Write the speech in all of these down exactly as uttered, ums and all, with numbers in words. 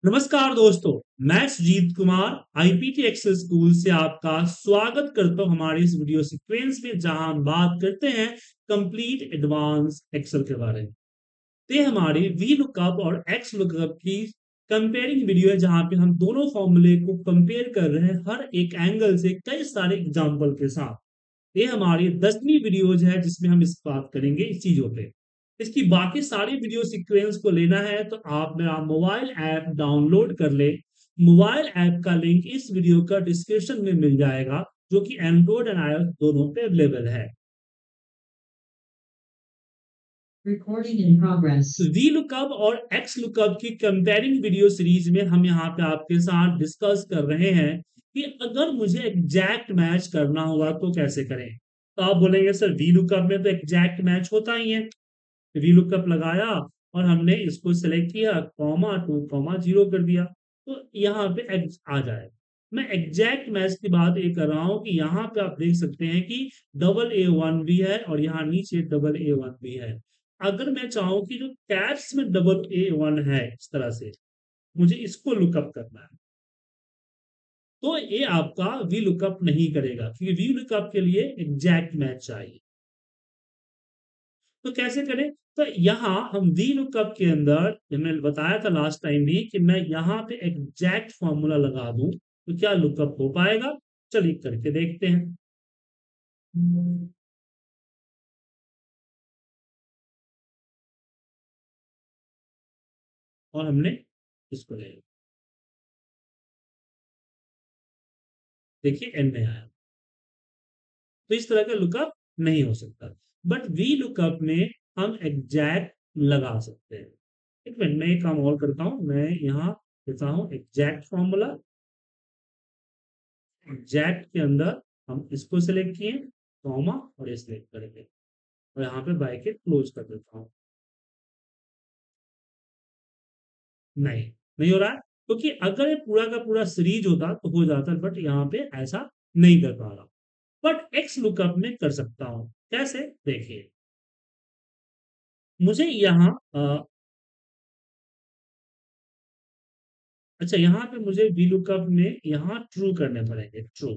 नमस्कार दोस्तों, मैं Sujeet Kumar IPT Excel school से आपका स्वागत करता हूं हमारे इस वीडियो सीक्वेंस में जहां हम बात करते हैं कंप्लीट एडवांस एक्सेल के बारे में। तो ये हमारी वी लुकअप और एक्स लुकअप की कंपेयरिंग वीडियो है जहां पे हम दोनों फॉर्मूले को कंपेयर कर रहे हैं हर एक एंगल से कई सारे एग्जाम्पल के साथ। ये हमारी दसवीं वीडियोज है जिसमें हम इस बात करेंगे इस चीजों पे। इसकी बाकी सारी वीडियो सीक्वेंस को लेना है तो आप मेरा मोबाइल ऐप डाउनलोड कर ले। मोबाइल ऐप का लिंक इस वीडियो का डिस्क्रिप्शन में मिल जाएगा, जो कि एंड्रॉइड एंड आईओएस दोनों पे अवेलेबल है। Recording in progress. V lookup और एक्स लुकअप की कंपेयरिंग वीडियो सीरीज में हम यहाँ पे आपके साथ डिस्कस कर रहे हैं कि अगर मुझे एग्जैक्ट मैच करना होगा तो कैसे करें। तो आप बोलेंगे सर वी लुकअप में तो एग्जैक्ट मैच होता ही है। वी लुकअप लगाया और हमने इसको सेलेक्ट किया, कॉमा टू कॉमा जीरो कर दिया, तो यहाँ पे एग्ज आ जाए। मैं एग्जैक्ट मैच की बात ये कर रहा हूं कि यहाँ पे आप देख सकते हैं कि डबल ए वन भी है और यहाँ नीचे डबल ए वन भी है। अगर मैं चाहूं कि जो कैप्स में डबल ए वन है इस तरह से, मुझे इसको लुकअप करना है, तो ये आपका वी लुकअप नहीं करेगा क्योंकि वी लुकअप के लिए एग्जैक्ट मैच चाहिए। तो कैसे करें? तो यहाँ हम वी लुकअप के अंदर, मैंने बताया था लास्ट टाइम भी कि मैं यहाँ पे एग्जैक्ट फॉर्मूला लगा दूं तो क्या लुकअप हो पाएगा। चलिए करके देखते हैं। और हमने इसको ले लिया, देखिए एन में आया। तो इस तरह का लुकअप नहीं हो सकता, बट वी लुकअप में हम एग्जैक्ट लगा सकते हैं। एक मिनट मैं एक काम और करता हूं, मैं यहाँ देता हूं एग्जैक्ट फॉर्मूला। एग्जैक्ट के अंदर हम इसको सिलेक्ट किए, कॉमा और ये सिलेक्ट करेंगे और यहाँ पे ब्रैकेट क्लोज कर देता हूँ। नहीं, नहीं हो रहा है क्योंकि तो अगर ये पूरा का पूरा सीरीज होता तो हो जाता, बट यहाँ पे ऐसा नहीं कर पा रहा। बट एक्स लुकअप में कर सकता हूं। कैसे? देखिए, मुझे यहाँ अ, अच्छा यहाँ पे मुझे वी लुकअप में यहाँ ट्रू करने पड़ेंगे। ट्रू,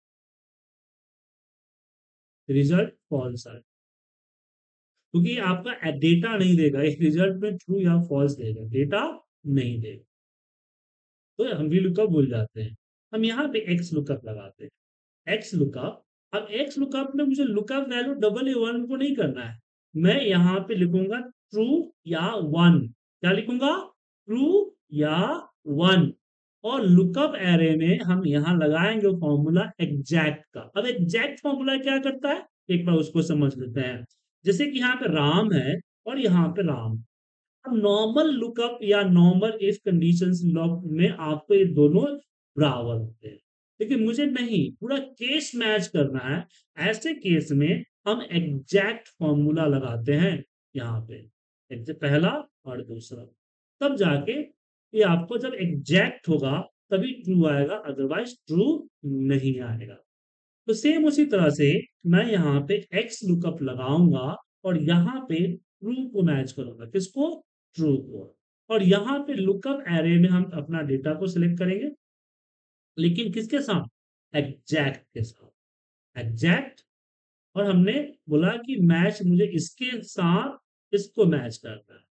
रिजल्ट फॉल्स है क्योंकि आपका डेटा नहीं देगा, एक रिजल्ट में ट्रू या फॉल्स देगा, डेटा नहीं देगा। तो हम वी लुकअप भूल जाते हैं। हम यहाँ पे एक्स लुकअप लगाते हैं। एक्स लुकअप, अब एक्स लुकअप में मुझे lookup value double A one को नहीं करना है। मैं यहाँ पे लिखूंगा ट्रू या वन। क्या लिखूंगा? ट्रू या वन। और लुकअप एरे में हम यहाँ लगाएंगे फॉर्मूला एग्जैक्ट का। अब एग्जैक्ट फॉर्मूला क्या करता है, एक बार उसको समझ लेते हैं। जैसे कि यहाँ पे राम है और यहाँ पे राम। अब नॉर्मल लुकअप या नॉर्मल इफ कंडीशन लॉक में आपको ये दोनों बराबर होते हैं, लेकिन मुझे नहीं, पूरा केस मैच करना है। ऐसे केस में हम एग्जैक्ट फॉर्मूला लगाते हैं यहाँ पे, एक पहला और दूसरा, तब जाके ये आपको जब एग्जैक्ट होगा तभी ट्रू आएगा, अदरवाइज ट्रू नहीं आएगा। तो सेम उसी तरह से मैं यहाँ पे एक्स लुकअप लगाऊंगा और यहाँ पे ट्रू को मैच करूंगा। किसको? ट्रू को। और यहाँ पे लुकअप एरे में हम अपना डेटा को सिलेक्ट करेंगे, लेकिन किसके साथ? एग्जैक्ट के साथ। एग्जैक्ट, और हमने बोला कि मैच मुझे इसके साथ इसको मैच करना है।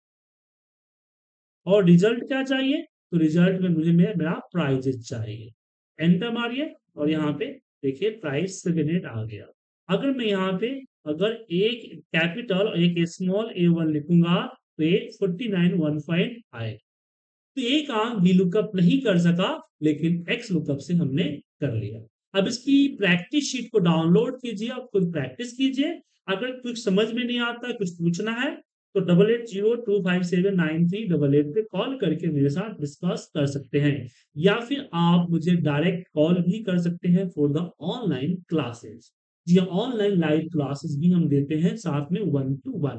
और रिजल्ट क्या चाहिए? तो रिजल्ट में मुझे मेरा मेरा प्राइजेस चाहिए। एंटर मारिए और यहाँ पे देखिए प्राइस सेवन एट आ गया। अगर मैं यहाँ पे अगर एक कैपिटल और एक स्मॉल ए वन लिखूंगा तो ये फोर्टी नाइन वन फाइव आए। तो ये काम वी लुकअप नहीं कर सका, लेकिन एक्स लुकअप से हमने कर लिया। अब इसकी प्रैक्टिस शीट को डाउनलोड कीजिए, आप खुद प्रैक्टिस कीजिए। अगर कुछ समझ में नहीं आता, कुछ पूछना है, तो double eight zero two five seven nine three double eight पे कॉल करके मेरे साथ डिस्कस कर सकते हैं, या फिर आप मुझे डायरेक्ट कॉल भी कर सकते हैं फॉर द ऑनलाइन क्लासेस। जी, ऑनलाइन लाइव क्लासेस भी हम देते हैं साथ में one to one.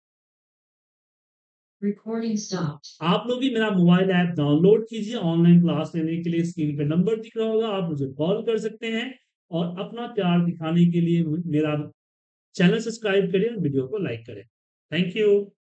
Recording stopped. आप लोग भी मेरा मोबाइल ऐप डाउनलोड कीजिए। ऑनलाइन क्लास लेने के लिए स्क्रीन पे नंबर दिख रहा होगा, आप मुझे कॉल कर सकते हैं। और अपना प्यार दिखाने के लिए मेरा चैनल सब्सक्राइब करें और वीडियो को लाइक करें। Thank you.